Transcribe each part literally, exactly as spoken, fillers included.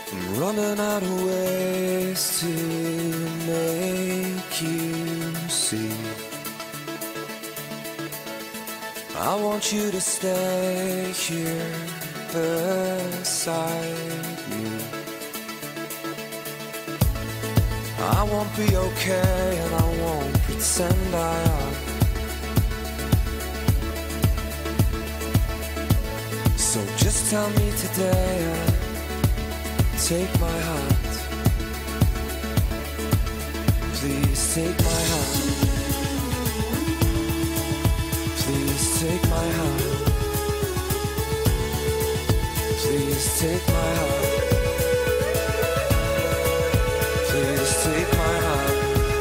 I'm running out of ways to make you see. I want you to stay here beside me. I won't be okay and I won't pretend I am. So just tell me today and take my hand. Please take my hand. Please take my hand. Please take my hand. Please take my hand.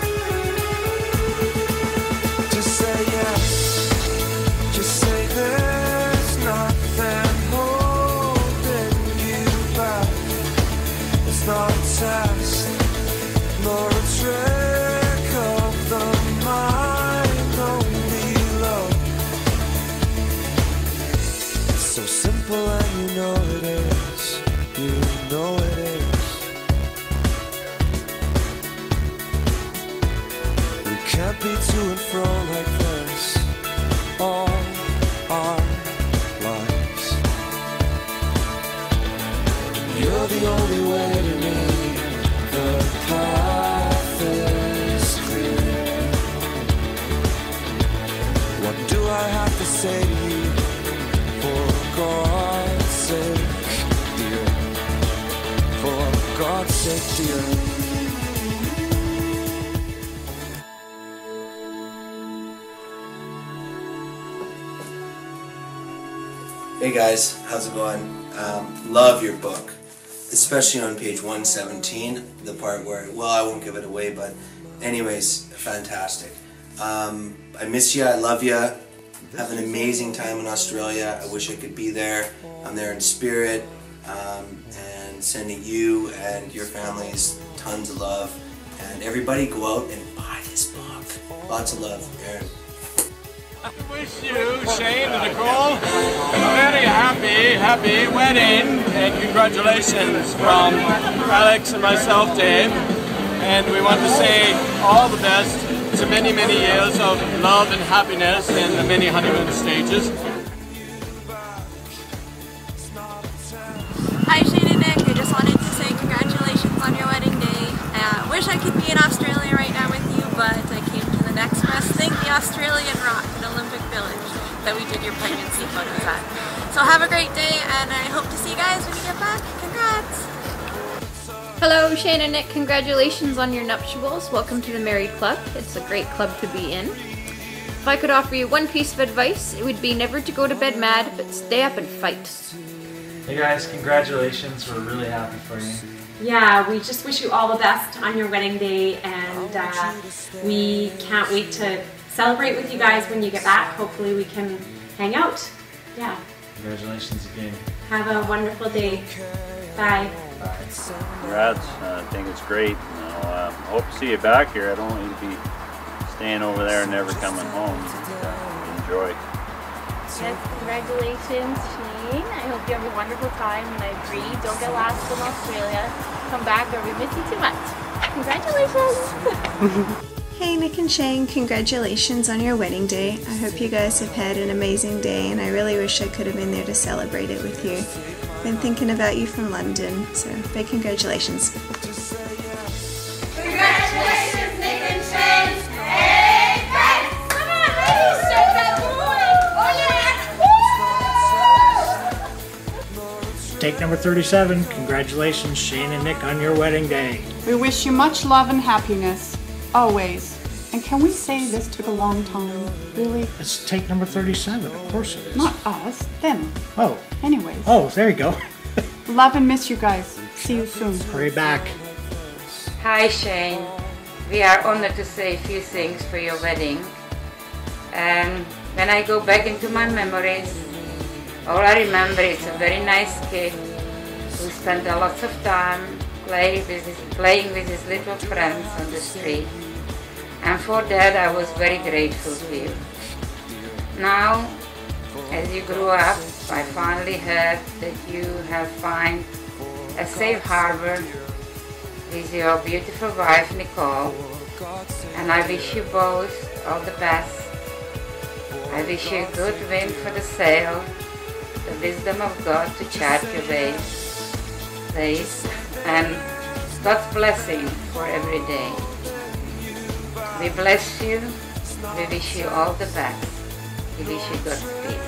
Just say yes. Just say there's nothing holding you back. It's not a test, nor a trick of the mind, only love. It's so simple and you know it is. You know it is. Can't be to and fro like this all our lives. You're the only way to me. The path is clear. What do I have to say to you? For God's sake, dear. For God's sake, dear. Hey guys, how's it going? Um, love your book, especially on page one seventeen, the part where, well, I won't give it away, but anyways, fantastic. Um, I miss you, I love you. Have an amazing time in Australia. I wish I could be there. I'm there in spirit, um, and sending you and your families tons of love. And everybody go out and buy this book. Lots of love, Aaron. I wish you, Shane and Nicole, a very happy, happy wedding, and congratulations from Alex and myself, Dave. And we want to say all the best to many, many years of love and happiness in the many honeymoon stages. Hi Shane and Nick, I just wanted to say congratulations on your wedding day. I uh, wish I could be in Australia right now with you, but I came to the next best thing, the Australian Rock in Olympic Village, that we did your pregnancy photos at. So have a great day, and I hope to see you guys when you get back. Congrats! Hello Shane and Nick, congratulations on your nuptials. Welcome to the Married Club. It's a great club to be in. If I could offer you one piece of advice, it would be never to go to bed mad, but stay up and fight. Hey guys, congratulations. We're really happy for you. Yeah, we just wish you all the best on your wedding day, and uh, we can't wait to celebrate with you guys when you get back. Hopefully we can hang out. Yeah. Congratulations again. Have a wonderful day. Bye. Bye. Congrats. Uh, I think it's great. You know, uh, I hope to see you back here. I don't want you to be staying over there and never coming home. Uh, enjoy. Yes, congratulations, Shane. I hope you have a wonderful time, and I agree, don't get lost in Australia. Come back or we miss you too much. Congratulations! Hey Nick and Shane, congratulations on your wedding day. I hope you guys have had an amazing day, and I really wish I could have been there to celebrate it with you. Been thinking about you from London, so big congratulations. Congratulations, Nick and Shane! Hey, thanks! Come on, ladies, shake that boy! Oh yeah! Take number thirty-seven. Congratulations, Shane and Nick, on your wedding day. We wish you much love and happiness, always. And can we say this took a long time? Really? It's take number thirty-seven. Of course it is. Not us, them. Oh. Anyways. Oh, there you go. Love and miss you guys. See you soon. Hurry back. Hi Shane. We are honored to say a few things for your wedding. And when I go back into my memories, all I remember is a very nice kid who spent a lot of time play with his, playing with his little friends on the street. And for that I was very grateful to you. Now, as you grew up, I finally heard that you have found a safe harbor with your beautiful wife Nicole, and I wish you both all the best. I wish you a good wind for the sail, the wisdom of God to chart your ways, ways, and God's blessing for every day. We bless you, we wish you all the best, we wish you Godspeed.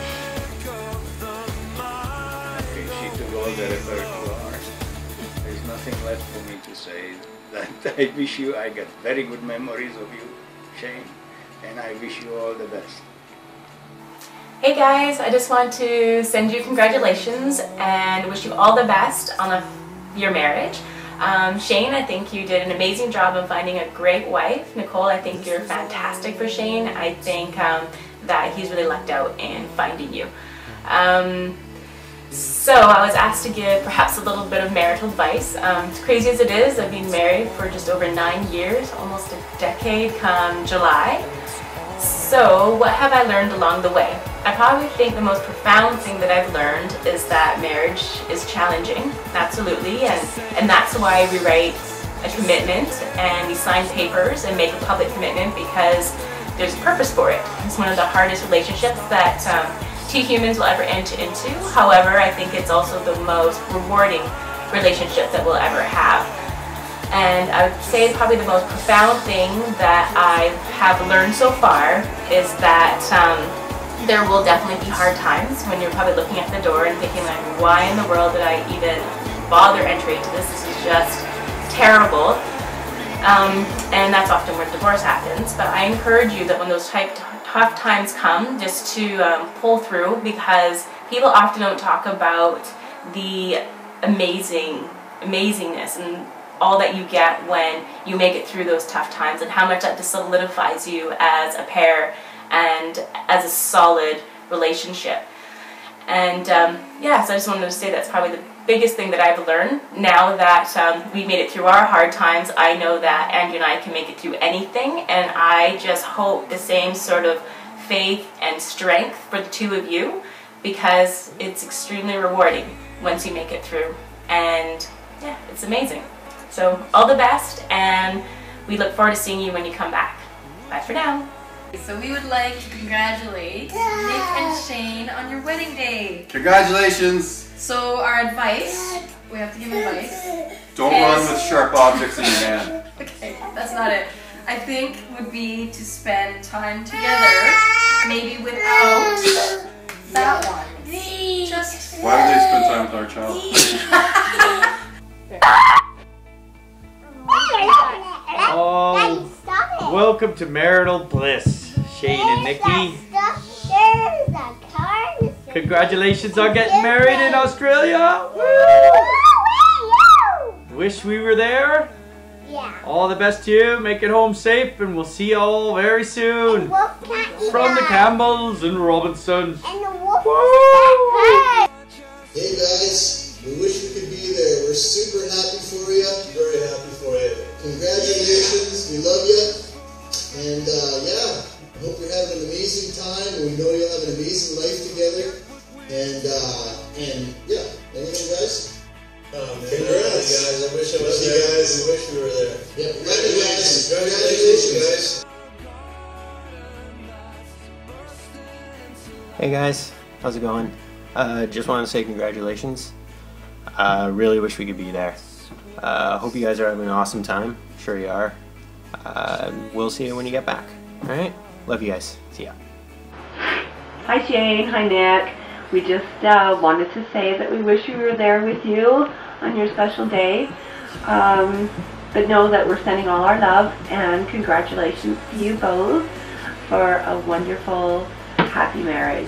She took all the repertoire. There's nothing left for me to say. That I wish you, I got very good memories of you, Shane, and I wish you all the best. Hey guys, I just want to send you congratulations and wish you all the best on a, your marriage. Um, Shane, I think you did an amazing job of finding a great wife. Nicole, I think you're fantastic for Shane. I think um, that he's really lucked out in finding you. Um, so I was asked to give perhaps a little bit of marital advice. Um, as crazy as it is, I've been married for just over nine years, almost a decade come July. So what have I learned along the way? I probably think the most profound thing that I've learned is that marriage is challenging, absolutely, and, and that's why we write a commitment and we sign papers and make a public commitment, because there's a purpose for it. It's one of the hardest relationships that um, two humans will ever enter into. However, I think it's also the most rewarding relationship that we'll ever have. And I would say probably the most profound thing that I have learned so far is that um, there will definitely be hard times when you're probably looking at the door and thinking like, why in the world did I even bother entering into this? This is just terrible. Um, and that's often where divorce happens. But I encourage you that when those type tough times come, just to um, pull through, because people often don't talk about the amazing, amazingness and all that you get when you make it through those tough times, and how much that just solidifies you as a pair and as a solid relationship. And um, yeah, so I just wanted to say that's probably the biggest thing that I've learned. Now that um, we made it through our hard times, I know that Andrew and I can make it through anything, and I just hope the same sort of faith and strength for the two of you, because it's extremely rewarding once you make it through. And yeah, it's amazing. So all the best, and we look forward to seeing you when you come back. Bye for now. So we would like to congratulate Nick and Shane on your wedding day. Congratulations! So our advice, we have to give advice. Don't is, run with sharp objects in your hand. Okay, that's not it. I think would be to spend time together, maybe without that one. Just why would they spend time with our child? Oh, welcome to marital bliss, Shane and Nikki. Congratulations on getting married in Australia. Woo! Wish we were there. Yeah. All the best to you. Make it home safe, and we'll see you all very soon. From the Campbells and Robinsons. And the wolf. Hey guys, we wish we could be there. We're super happy for you. Very happy for you. Congratulations. We love you. And uh, yeah, I hope you're having an amazing time. We know you'll have an amazing life together. And uh, and yeah, anything, guys? Oh, man. Congrats, guys. I wish I was there. Guys. I wish we were there. Yep. Congratulations. Congratulations, guys. Hey guys, how's it going? Uh, just want to say congratulations. I uh, really wish we could be there. Uh, hope you guys are having an awesome time. Sure you are. Uh, we'll see you when you get back. Alright? Love you guys. See ya. Hi Shane, hi Nick. We just uh, wanted to say that we wish we were there with you on your special day. Um, but know that we're sending all our love and congratulations to you both for a wonderful, happy marriage.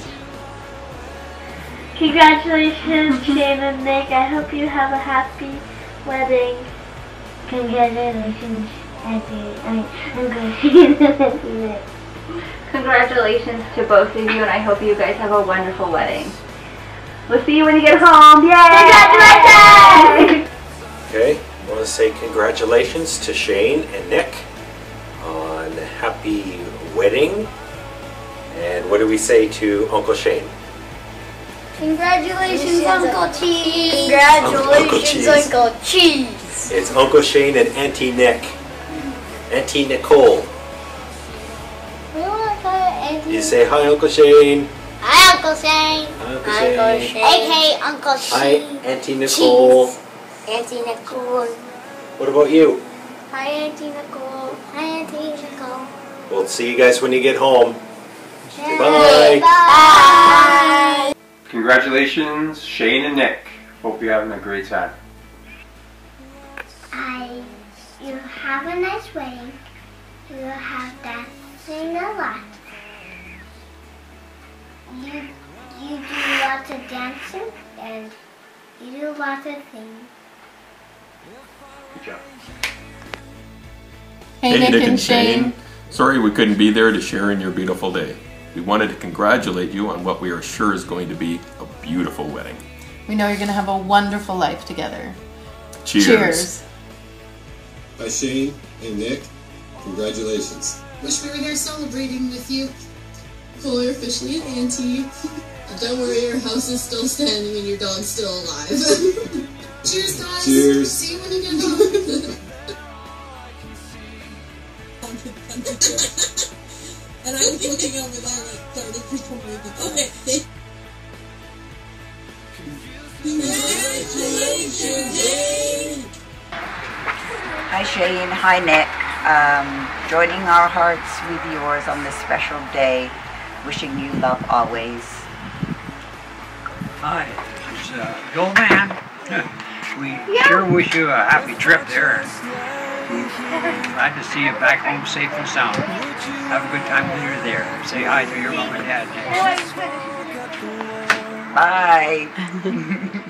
Congratulations, Shane and Nick. I hope you have a happy wedding. Congratulations, Happy. I mean, Congratulations to both of you, and I hope you guys have a wonderful wedding. We'll see you when you get home. Yay! Congratulations! Okay, I want to say congratulations to Shane and Nick on a happy wedding. And what do we say to Uncle Shane? Congratulations, Uncle Cheese. Congratulations, Uncle Cheese. It's Uncle Shane and Auntie Nick. Auntie Nicole. We want to call it Auntie. You say hi, Uncle Shane. Hi, Uncle Shane. Hi, Uncle Shane. A K A Uncle Cheese. Hi, Auntie Nicole. Cheese. Auntie Nicole. What about you? Hi, Auntie Nicole. Hi, Auntie Nicole. We'll see you guys when you get home. Bye. Goodbye. Bye. Congratulations, Shane and Nick. Hope you're having a great time. I, you have a nice wedding. You have dancing a lot. You, you do lots of dancing and you do lots of things. Good job. Hey, Nick and Shane. Sorry we couldn't be there to share in your beautiful day. We wanted to congratulate you on what we are sure is going to be a beautiful wedding. We know you're going to have a wonderful life together. Cheers. Cheers. Hi, Shane and Nick. Congratulations. Wish we were there celebrating with you. Nicole, you're officially an auntie. Don't worry, your house is still standing and your dog's still alive. Cheers, guys. Cheers. See you when you get home. And I was looking over there like thirty people maybe. Okay. Congratulations, Shane! Hi Shane, hi Nick. Um, joining our hearts with yours on this special day. Wishing you love always. Hi, it's uh, Joe Man. We sure wish you a happy trip there. Glad to see you back home safe and sound. Have a good time when you're there. Say hi to your mom and dad. Bye.